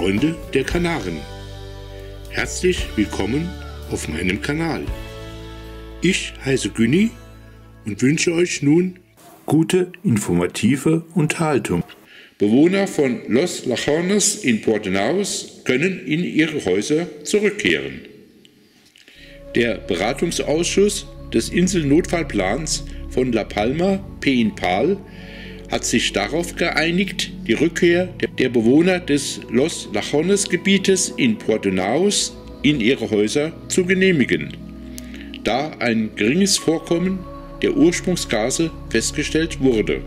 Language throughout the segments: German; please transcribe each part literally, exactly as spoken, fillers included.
Freunde der Kanaren. Herzlich willkommen auf meinem Kanal. Ich heiße Günni und wünsche euch nun gute, informative Unterhaltung. Bewohner von Los Lajones in Portenaus können in ihre Häuser zurückkehren. Der Beratungsausschuss des Inselnotfallplans von La Palma, Peinpal, hat sich darauf geeinigt, die Rückkehr der Bewohner des Los Lajones-Gebietes in Portenaus in ihre Häuser zu genehmigen, da ein geringes Vorkommen der Ursprungsgase festgestellt wurde.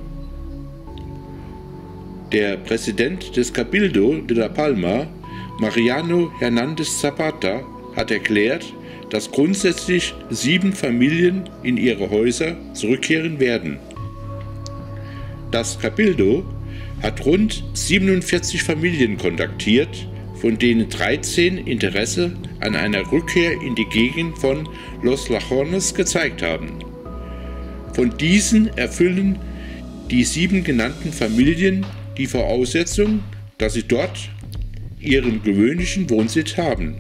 Der Präsident des Cabildo de La Palma, Mariano Hernández Zapata, hat erklärt, dass grundsätzlich sieben Familien in ihre Häuser zurückkehren werden. Das Cabildo hat rund siebenundvierzig Familien kontaktiert, von denen dreizehn Interesse an einer Rückkehr in die Gegend von Los Lajones gezeigt haben. Von diesen erfüllen die sieben genannten Familien die Voraussetzung, dass sie dort ihren gewöhnlichen Wohnsitz haben.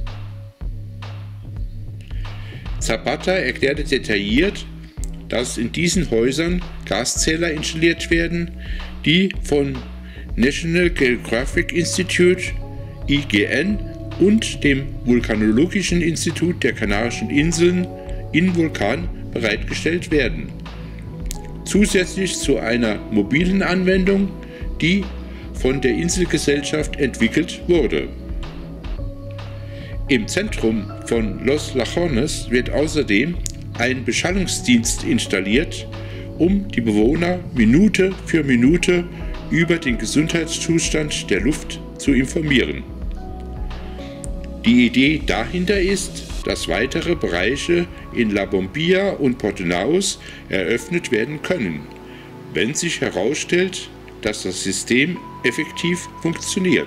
Zapata erklärte detailliert, dass in diesen Häusern Gaszähler installiert werden, die von National Geographic Institute I G N und dem Vulkanologischen Institut der Kanarischen Inseln INVULCAN bereitgestellt werden. Zusätzlich zu einer mobilen Anwendung, die von der Inselgesellschaft entwickelt wurde. Im Zentrum von Los Lajones wird außerdem ein Beschallungsdienst installiert, um die Bewohner Minute für Minute über den Gesundheitszustand der Luft zu informieren. Die Idee dahinter ist, dass weitere Bereiche in La Bombilla und Portenaus eröffnet werden können, wenn sich herausstellt, dass das System effektiv funktioniert.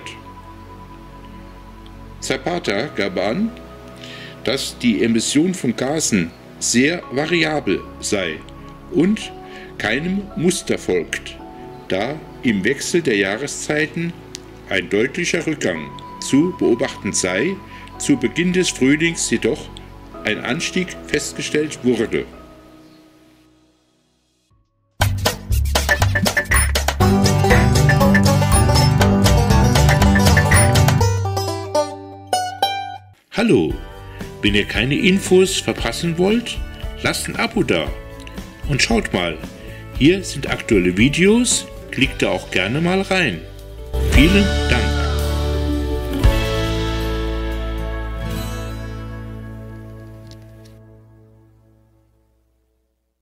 Zapata gab an, dass die Emission von Gasen sehr variabel sei und keinem Muster folgt, da im Wechsel der Jahreszeiten ein deutlicher Rückgang zu beobachten sei, zu Beginn des Frühlings jedoch ein Anstieg festgestellt wurde. Hallo, wenn ihr keine Infos verpassen wollt, lasst ein Abo da und schaut mal, hier sind aktuelle Videos, klickt da auch gerne mal rein. Vielen Dank.